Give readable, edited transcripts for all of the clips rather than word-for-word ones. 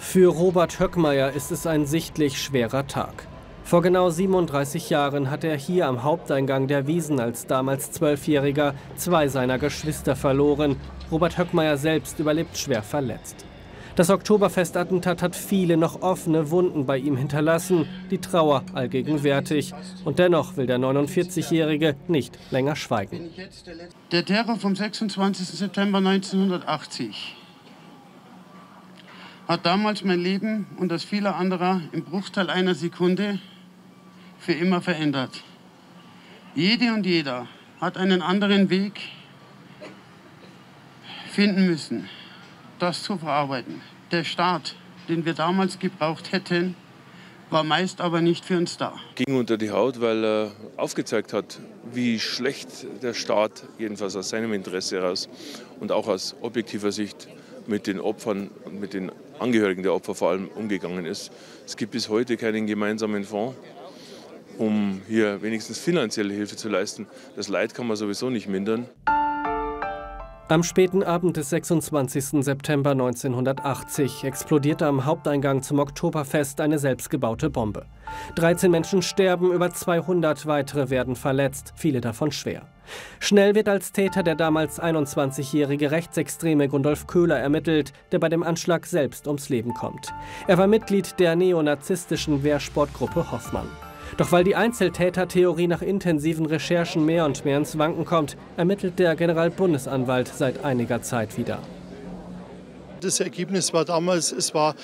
Für Robert Höckmayer ist es ein sichtlich schwerer Tag. Vor genau 37 Jahren hat er hier am Haupteingang der Wiesn als damals 12-Jähriger 2 seiner Geschwister verloren. Robert Höckmayer selbst überlebt schwer verletzt. Das Oktoberfestattentat hat viele noch offene Wunden bei ihm hinterlassen, die Trauer allgegenwärtig. Und dennoch will der 49-Jährige nicht länger schweigen. Der Terror vom 26. September 1980 hat damals mein Leben und das vieler anderer im Bruchteil einer Sekunde für immer verändert. Jede und jeder hat einen anderen Weg finden müssen, das zu verarbeiten. Der Staat, den wir damals gebraucht hätten, war meist aber nicht für uns da. Ging unter die Haut, weil er aufgezeigt hat, wie schlecht der Staat, jedenfalls aus seinem Interesse heraus und auch aus objektiver Sicht, mit den Opfern und mit den Angehörigen der Opfer vor allem umgegangen ist. Es gibt bis heute keinen gemeinsamen Fonds, um hier wenigstens finanzielle Hilfe zu leisten. Das Leid kann man sowieso nicht mindern. Am späten Abend des 26. September 1980 explodierte am Haupteingang zum Oktoberfest eine selbstgebaute Bombe. 13 Menschen sterben, über 200 weitere werden verletzt, viele davon schwer. Schnell wird als Täter der damals 21-jährige Rechtsextreme Gundolf Köhler ermittelt, der bei dem Anschlag selbst ums Leben kommt. Er war Mitglied der neonazistischen Wehrsportgruppe Hoffmann. Doch weil die Einzeltätertheorie nach intensiven Recherchen mehr und mehr ins Wanken kommt, ermittelt der Generalbundesanwalt seit einiger Zeit wieder. Das Ergebnis war damals, es war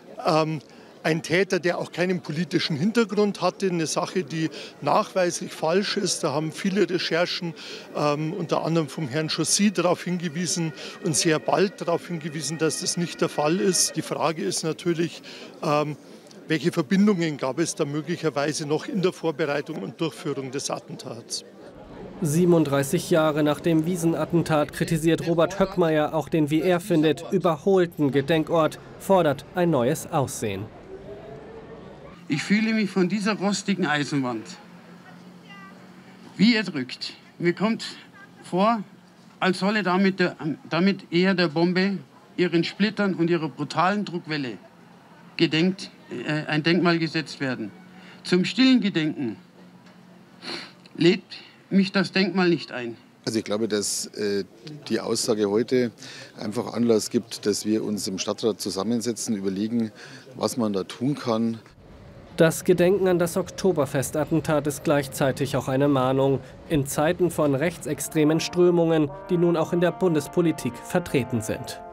ein Täter, der auch keinen politischen Hintergrund hatte, eine Sache, die nachweislich falsch ist. Da haben viele Recherchen, unter anderem vom Herrn Chaussy, darauf hingewiesen und sehr bald darauf hingewiesen, dass das nicht der Fall ist. Die Frage ist natürlich, welche Verbindungen gab es da möglicherweise noch in der Vorbereitung und Durchführung des Attentats? 37 Jahre nach dem Wiesn-Attentat kritisiert Robert Höckmayer auch den, wie er findet, überholten Gedenkort, fordert ein neues Aussehen. Ich fühle mich von dieser rostigen Eisenwand wie erdrückt. Mir kommt vor, als solle damit eher der Bombe, ihren Splittern und ihrer brutalen Druckwelle ein Denkmal gesetzt werden. Zum stillen Gedenken lädt mich das Denkmal nicht ein. Also ich glaube, dass die Aussage heute einfach Anlass gibt, dass wir uns im Stadtrat zusammensetzen, überlegen, was man da tun kann. Das Gedenken an das Oktoberfestattentat ist gleichzeitig auch eine Mahnung in Zeiten von rechtsextremen Strömungen, die nun auch in der Bundespolitik vertreten sind.